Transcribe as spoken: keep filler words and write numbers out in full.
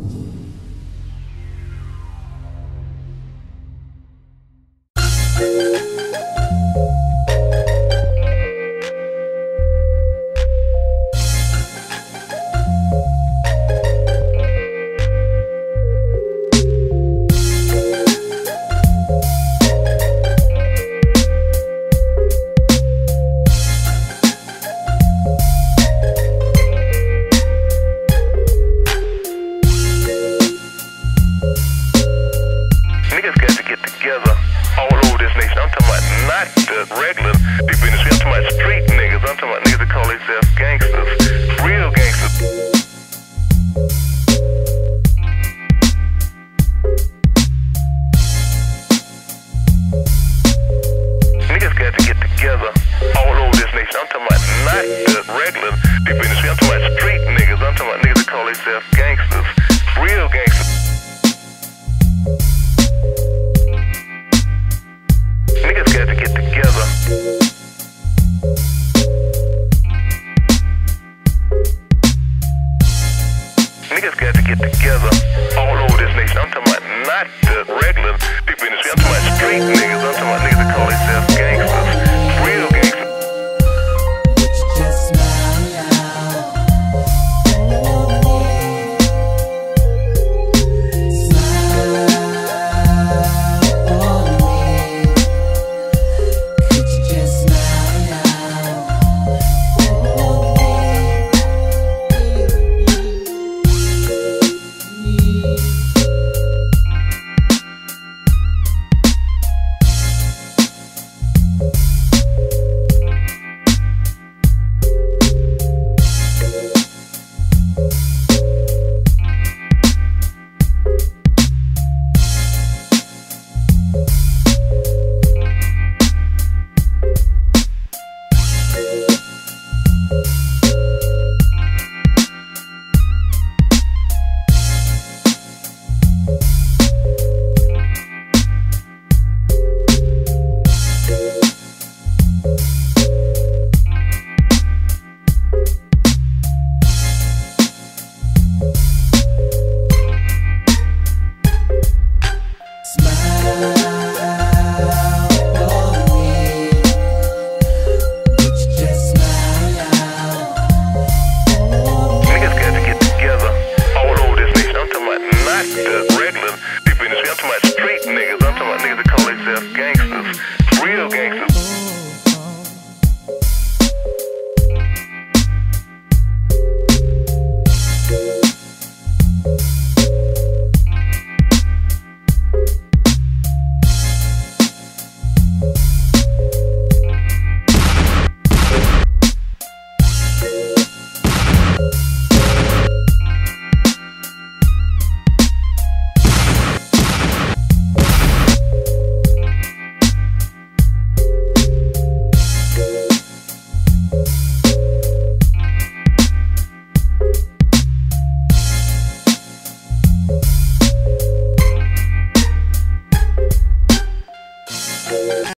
Regular people in the street. I'm talking about street niggas. I'm talking about niggas that call themselves gangsters. Real gangsters. Niggas got to get together all over this nation. I'm talking about not the regular people in the street. I'm talking about street niggas. I'm talking about niggas that call themselves gangsters. Real gangsters. Niggas got to get together. Niggas got to get together all over this nation. I'm talking about not the regular people in the street. I'm talking about street niggas. I'm talking about niggas that call themselves gangsters. Real gangsters. The regular